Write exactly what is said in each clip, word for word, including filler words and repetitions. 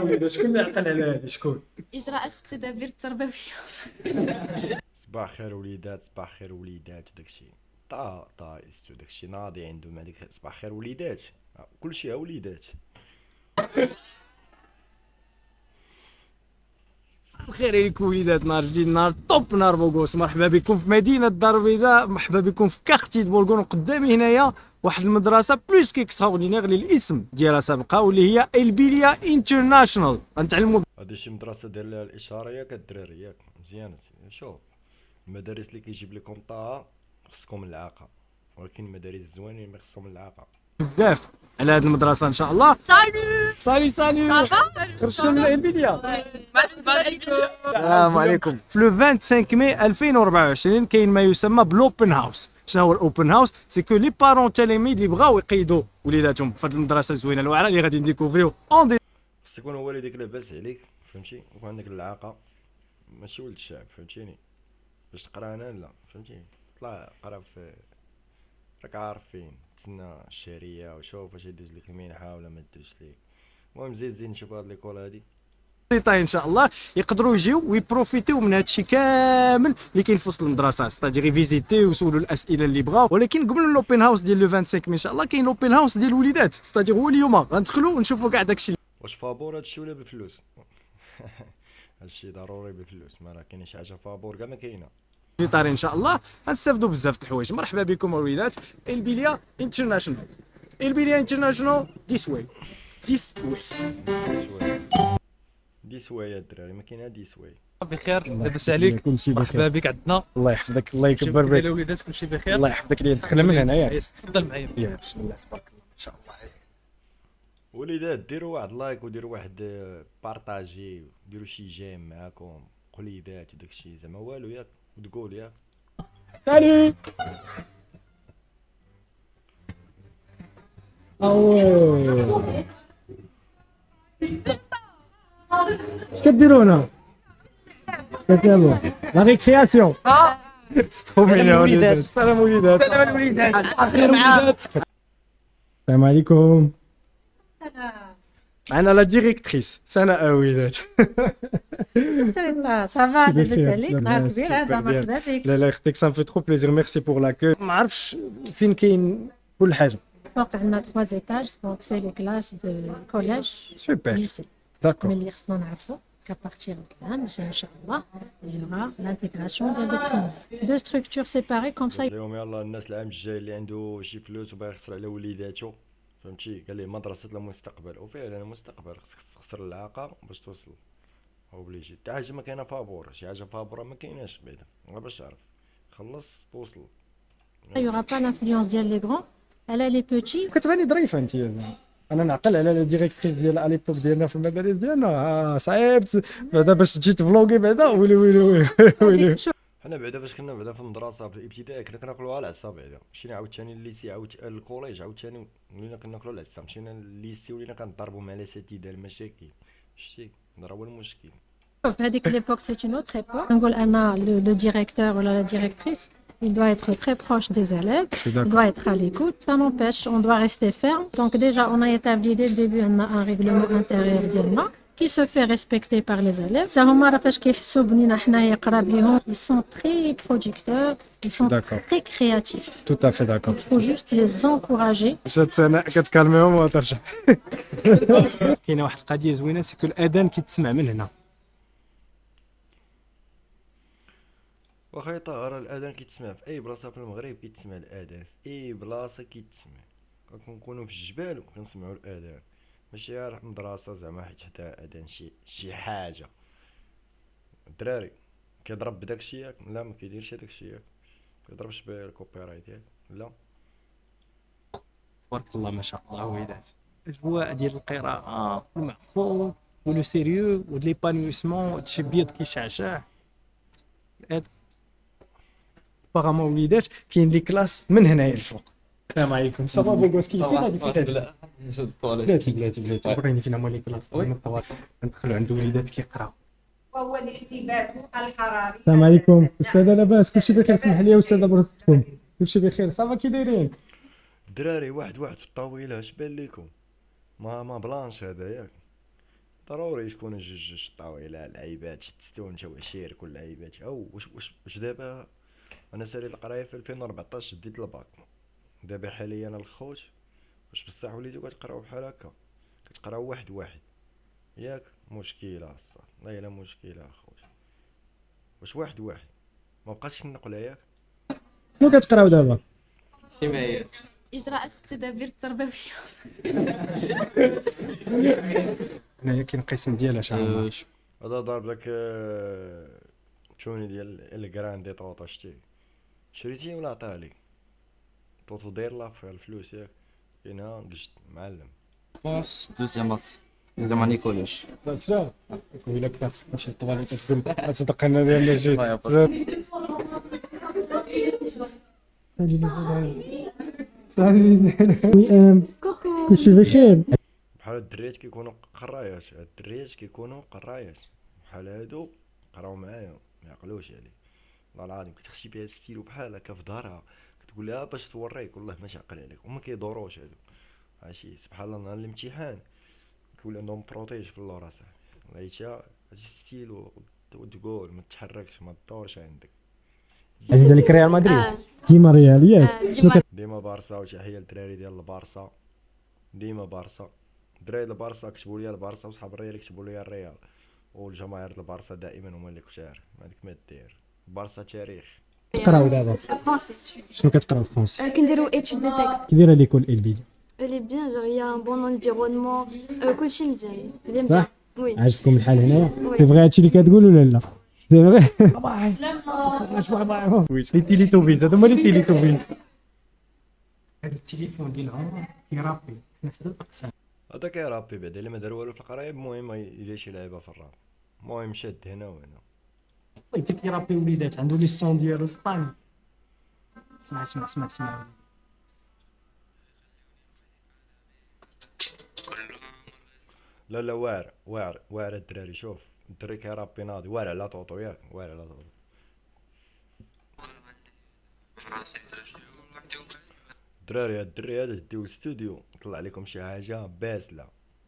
وليدات شكون اللي عقل على هذه شكون؟ اجراءات التدابير التربويه. صباح خير وليدات صباح خير وليدات وداكشي طا طايس وداكشي ناضي عندهم هذيك صباح خير وليدات كلشي ها وليدات. الخير عليكم وليدات، نهار جديد نهار طوب نهار بوغوس. مرحبا بكم في مدينه الدار البيضاء، مرحبا بكم في كارتي بورغون. قدامي هنايا واحد المدرسه بلوس كيكستراوردينير اللي الاسم ديالها سابقه واللي هي البيليا انترناشونال. غنتعلموا هادي شي مدرسه ديال الاشاره ياك الدراري ياك مزيان. شوف المدارس اللي كيجيب لكم طه خصكم العاقه، ولكن المدارس الزوينين ما خصهم العاقه بزاف على هذه المدرسه ان شاء الله. سالو سالي سالي خرجتوا من البيليا. السلام عليكم. في لو خمسة وعشرين ماي ألفين وأربعة وعشرين كاين ما يسمى بلوبن هاوس. شنو هو الاوبن هاوس؟ سي كو لي بارون تلاميذ اللي بغاو يقيدوا وليداتهم في هذه المدرسه الزوينه الواعره اللي غادي نديكوفريو اون دي. خص يكون هو والديك لاباس عليك فهمتي، ويكون عندك العاقه ماشي ولد الشعب فهمتيني، باش تقرا انا لا فهمتي. طلع قرا في راك عارفين تسنى الشهريه وشوف واش يدوز لك المنحه ولا ما تدوز ليك. المهم زيد زيد نشوف هاد ليكول هادي طيب ان شاء الله يقدروا يجيو ويبروفيتيو من هادشي كامل اللي كاين في وسط المدرسه، ستادير يفيزيتيو ويسولوا الاسئله اللي بغاو. ولكن قبل الاوبن هاوس ديال لو خمسة وعشرين ان شاء الله كاين اوبن هاوس ديال الوليدات، ستادير هو اليوم غندخلوا ونشوفوا كاع داكشي. واش فابور هادشي ولا بفلوس؟ هادشي ضروري بفلوس، ما راه كاين شي حاجه فابور كاع ما كاينه. في طاري ان شاء الله غنستافدوا بزاف د الحوايج. مرحبا بكم الوليدات. البيليا انترناشونال، البيليا انترناشونال ديس واي ديس واي دي سوايع الدراري ما كاينه دي سوايع. بخير لاباس عليك؟ مرحبا بك عندنا. الله يحفظك الله يكبر بك. الوليدات كلشي بخير؟ الله يحفظك. لي دخلنا من هنايا. تفضل معايا. يا بسم الله تبارك الله ان شاء الله. وليدات ديروا واحد لايك وديروا واحد بارطاجي وديروا شي جيم معاكم قليبات وداكشي زعما والو ياك وتقول ياك سالي. اوه اش كديروا هنا؟ كتلعبوا لا ريكرياسيون. اه ستو مينيون وليدات. السلام وليدات. السلام الوليدات. الخير وليدات. السلام عليكم. معنا لا ديريكتريس سناء وليدات. صافا لاباس عليك؟ نهار كبير هذا مرحبا بك. لا لا اختك سان في ترو بليزير ميرسي بور لاكوي. ما عرفتش فين كاين كل حاجه. فوق عندنا ثلاث ايتاج دونك سي لي كلاس دو كوليج سوبر ليسي. داكور. من اللي خصنا نعرفو كابارتيغ الان ان شاء الله يورا لانتيغراسيون ديال لو بريمير دو ستركتور سيباري كوم سا. اليوم يلاه الناس العام الجاي اللي عنده شي فلوس وباغي يخسر على وليداتو فهمتي، قال ليه مدرسه المستقبل. وفعلا المستقبل خصك تخسر العاقه باش توصل اوبليجي. حتى حاجه ما كاينه فابور، شي حاجه فابوره ما كايناش بعدا غير باش تعرف خلص توصل. يورا با لانفلونس ديال لي غران على لي بوتي. كتباني ظريفه انت زعما. انا نعقل على لا ديريكتريس ديال اليبوك ديالنا في المدارس ديالنا. اه صعيب بعدا باش تجي تفلوغي بعدا. ويلي ويلي ويلي ويلي. حنا بعدا فاش كنا بعدا في المدرسه في الابتدائي كنا كناكلوها على العصا بعدا. مشينا عاوتاني الليسي عاوت الكوليج عاوتاني ولينا كناكلو على العصا. مشينا الليسي ولينا كنضربوا مع الاساتذه المشاكل. شتي هذا هو المشكل. شوف هذيك ليبوك سي اون اوتر ايبوك. نقول انا لو ديريكتور ولا لا ديريكتريس il doit être très proche des élèves, il doit être à l'écoute. Ça n'empêche, on doit rester ferme. Donc déjà, on a établi dès le début un, un règlement intérieur ديالنا qui se fait respecter par les élèves. Ça هما فاش كيحسوا بنينا حنايا قراب ليهم ils sont très producteurs, ils sont très créatifs. Tout à fait d'accord. Il faut juste les encourager. مشات سناء كتكالميهم وترجع. كاينه واحد القضيه زوينه سيكو الاذان كيتسمع من هنا. واخا طاهر الاذان كيتسمع في اي بلاصه في المغرب، كيتسمع الاذان في اي بلاصه كيتسمع. كنكونوا في الجبال وكنسمعوا الاذان، ماشي غير في المدرسه زعما حيت حتى اذان شي شي حاجه. الدراري كيضرب بداكشي ياك؟ لا ما كيديرش هداكشي ياك، كيضربش بالكوبيرايت ياك؟ لا تبارك الله ما شاء الله وليدات. الاجواء ديال القراءه المعقول ولو سيريو وليبانويسمون هادشي بيض كيشعشع. باغامون وليدات كاين لي كلاس من هنايا الفوق. السلام عليكم. صافا بوغوس كيف غادي في الحال؟ بلاتي بلاتي بلاتي وريني فين هما لي كلاس. ندخلوا عند وليدات كيقراو. وهو الاحتباس الحراري. السلام عليكم استاذه لاباس؟ كلشي بخير؟ سمح لي استاذه برزتكم كلشي بخير؟ صافا كي دايرين الدراري؟ واحد واحد في الطاوله اش بان لكم؟ ما ما بلانش هذا ياك؟ ضروري تكون جوج جوج طاوله لعيبات تستون انت وعشير كل لعيبات. او واش واش واش دابا انا ساليت القرايه في ألفين وأربعطاش شديت الباك. دابا حاليا انا الخوت واش بصح وليتو كتقراو بحال هكا كتقراو واحد واحد ياك؟ مشكله الصاد والله الا مشكله اخويا. واش واحد واحد ما بقاش النقله ياك؟ شنو كتقراو دابا؟ اجتماعيات. اجراءات التدابير التربويه. هنايا كاين قسم ديال اش عامر. هذا ضارب لك تشوني ديال الكراندي طوطو شتي شريتيه ولا عطاه لك؟ طوطو داير لا في الفلوس ياك؟ كاينها قشت معلم. باس دوزيام باس اذا ما نيكولوش. لا شنو ويلا خاصك تمشي للطواليت تقول صدقنا ديال الجي. صافي مزيان. كلشي بخير. بحال الدريات كيكونوا قرايات، الدريات كيكونوا قرايات بحال هادو قراو معايا ما يعقلوش عليه والله العظيم. كتخشي بها ستيلو بحال هكا في دارها كتقول لها باش توريك والله ما تعقل عليك وما كيدوروش هادو. عرفتي سبحان الله نهار الامتحان كيولي عندهم بروتيج في اللور اصاحبي لقيتها هادشي ستيلو وتقول ما تحركش ما تدورش عندك. عزيز عليك ريال مدريد ديما ريال ياك؟ ديما بارسا وتحيه للدراري ديال البارسا ديما بارسا. الدراري البارسا كتبوا لي البارسا وصحاب الريال كتبوا لي الريال والجماهير البارسا دائما هما اللي كتار ما عندك ما دير. بارسا تاريخ. تقراو دابا Français. شنو كتقراو فرونسي؟ كنديرو étude de texte. كي دايره ليكول البي؟ Elle est bien, genre il y a un bon environnement. كلشي مزيان. J'aime bien. صح؟ Oui. عجبكم الحال هنايا؟ وي. سي فغي هادشي اللي كتقول ولا لا؟ سي فغي؟ واش بابا؟ لي تيلي توبيز هادو هما لي تيلي توبيز. هذا التليفون ديال عمر كيرابي حنا حدا الاقسام. هذا كيرابي بعدا الا ما دار والو في القرايه المهم يدير شي لعيبه في الراب. المهم شاد هنا وهنا. حتى كيرابي وليدات عنده لي سون ديالو سطاني. اسمع اسمع اسمع اسمع. لا لا واعر واعر واعر الدراري. شوف الدري كيرابي ناضي واعر على طوطو ياك؟ واعر على طوطو. الدراري هاد الدري هذا ديو الاستوديو طلع لكم شي حاجه باسله.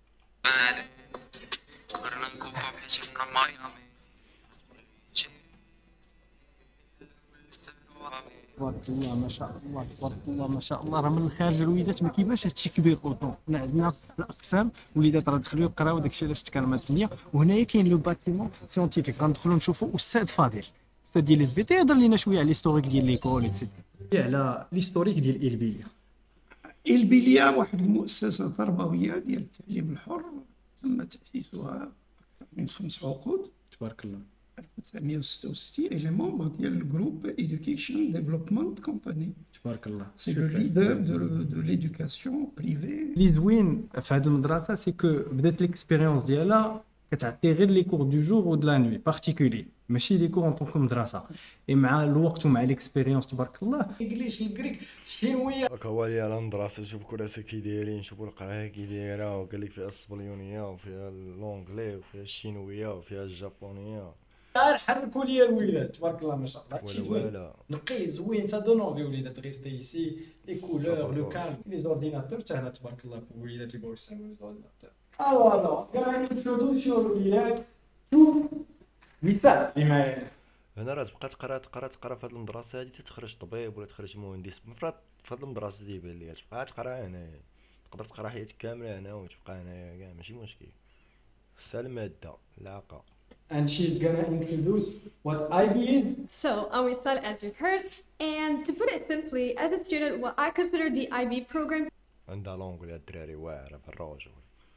تبارك الله ما شاء الله تبارك الله ما شاء الله. راه من الخارج الوليدات ما كيبانش هادشي كبير اوطون. حنا عندنا الاقسام وليدات راه دخلوا يقراو داكشي علاش تكرمات الدنيا. وهنايا كاين لو باتيمون سيونتيفيك غندخلوا نشوفوا استاذ فاضل استاذ ديال اس في تي يهضر لينا شويه على ليستوريك ديال ليكول ايتترا. على ليستوريك ديال البيليه. البيليا واحد المؤسسة تربوية ديال التعليم الحر تم تأسيسها أكثر من خمس عقود. تبارك الله. ألف وتسعمائة وستة وستين إلي ممبر ديال الجروب إيدوكيشن ديفلوبمنت كومباني. تبارك الله. سي لو ليدر دو دو ليدوكاسيون بريفي. لي زوين في هذه المدرسه سي كو بدات ليكسبيريونس ديالها كتعطي غير لي كور دو جور و دو لا نوي بارتيكولي ماشي دي كور اون طونك مدرسه. اي مع الوقت ومع ليكسبيريونس تبارك الله الانجليش الكريك الشينويه هاكا هو اللي على المدرسه. شوف كراسه كي دايرين شوفوا القرايه كي دايره وقال لك فيها الصبليونيه وفيها اللونجلي وفيها الشينويه وفيها الجابونيه. حركوا لي الولاد تبارك الله ما شاء الله. هادشي ولا زوين ولا نقي زوين سا دون اونفي وليدات غيستي ايسي لي كولور لو كالم لي زورديناتور حتى هنا تبارك الله وليدات اللي بغاو يستعملوا لي زورديناتور. اه فوالا كاع نمشيو شو الوليدات شوف مثال اللي معايا هنا راه تبقى تقرا تقرا تقرا في هاد المدرسه هادي تخرج طبيب ولا تخرج مهندس. المفروض في هاد المدرسه دي يبان ليا تبقى تقرا هنايا تقدر تقرا حياتك كامله هنا وتبقى هنايا كاع ماشي مشكل. سال ماده العاقه. and she's gonna introduce what I B is. So, I'm Wisal, as you've heard, and to put it simply, as a student, what I consider the I B program عندها لونجلي الدراري واعره في الرجل.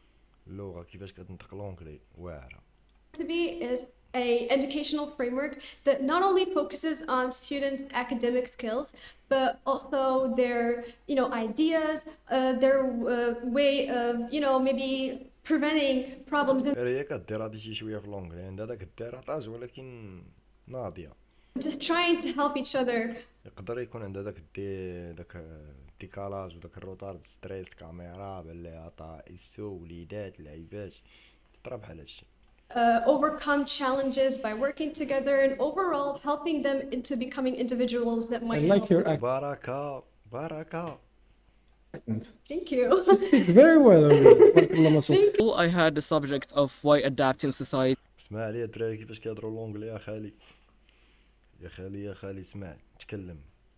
اللغه كيفاش كتنطق لونجلي واعره. to be is a educational framework that not only focuses on students' academic skills, but also their, you know, ideas, uh, their uh, way of, you know, maybe preventing problems in هي كدير هادي شي شويه في لونجلي عندها داك الدير عطاج ولكن ناضيه. to trying to help each other. يقدر يكون عندها داك الدي داك الديكالاج وداك الروتار ستريس كاميرا باللي عطا اسو وليدات لعيبات تطرا بحال هادشي. Uh, overcome challenges by working together and overall helping them into becoming individuals that might I like help. your act. بركه بركه Thank you. Speaks very well. تبارك الله ما شاء الله. I had the subject of why adapt in society. اسمع لي الدراري كيفاش كيهضروا لونجلي يا خالي يا خالي يا خالي اسمع تكلم.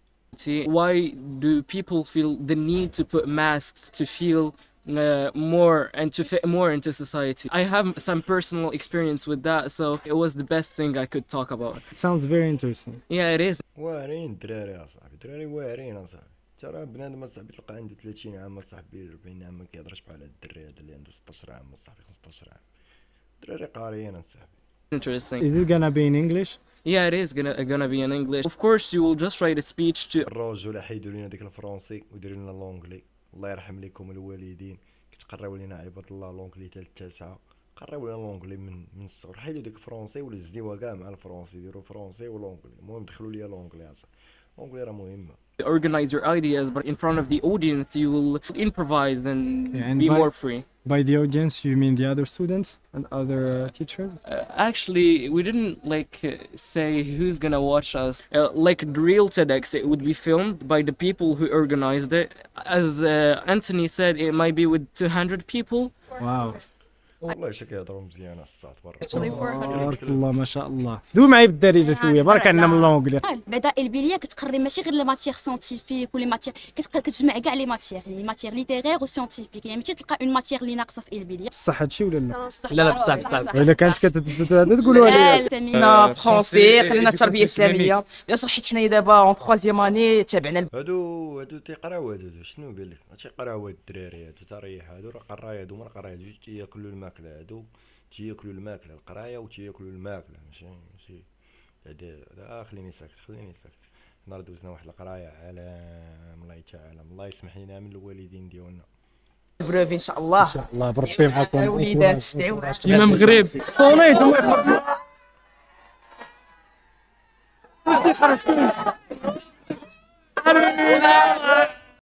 Why do people feel the need to put masks to feel uh, more and to fit more into society? I have some personal experience with that, so it was the best thing I could talk about. It sounds very interesting. Yeah, it is. واعرين الدراري يا صاحبي الدراري واعرين يا صاحبي. ترى بنادم اصاحبي تلقى عنده ثلاثين عام اصاحبي أربعين عام ما كيهضرش بحال هاد الدري هذا اللي عنده ستاش عام اصاحبي خمسطاش عام. الدراري قاريين اصاحبي. Interesting. Is it gonna be in English? Yeah, it is gonna gonna be in English. Of course, you will just write a speech to. الرجل حيدوا لنا ديك الفرنسي وديروا لنا لونجلي. الله يرحم لكم الوالدين كتقراو لنا عباد الله لونجلي حتى التاسعه. قراو لنا لونجلي من من الصغر حيدوا ديك الفرنسي ولا زديوها كاع مع الفرنسي ديروا فرنسي ولونجلي. المهم دخلوا ليا لونجلي اصاحبي. لونجلي راه مهمه. Organize your ideas, but in front of the audience, you will improvise and, Okay, and be by- more free. By the audience, you mean the other students and other uh, teachers? Uh, actually, we didn't like uh, say who's gonna watch us. Uh, like the real TEDx, it would be filmed by the people who organized it. As uh, Anthony said, it might be with two hundred people. Wow. والله شا كيهضروا مزيان الصاد برا. Actually four hundred. تبارك الله ما شاء الله. دو معايا بالدارجه شويه برك عندنا من لونجلي. بعدا البليه كتقري ماشي غير لي ماتيغ سيانتيفيك ولي ماتيغ كتجمع كاع لي ماتيغ يعني ماتيغ ليتيرير و سيانتيفيك يعني ماشي تلقى اون ماتيغ اللي ناقصه في البليه. بصح هادشي ولا لا؟ لا لا بصح بصح. الا كانت كتقولوها لي. خلينا فرونسي خلينا التربيه الاسلاميه بيان سور حيت حنايا دابا اون تخوازيام اني تابعنا. هادو هادو تيقراو هادو شنو قال لك تيقراو هاد الدراري هادو تريح هادو راه قرايه هادو ما قرايه هادو تياكلوا الماكله هادو تياكلوا الماكله القرايه وتياكلوا الماكله ماشي ماشي هذا هذا خليني ساكت خليني ساكت. نهار دوزنا واحد القرايه على الله تعالى الله يسمح لنا من الوالدين ديالنا. بروفي ان شاء الله. ان شاء الله بربي معكم. الوليدات تدعيو كيما مغرب. صونيت الله يحفظك.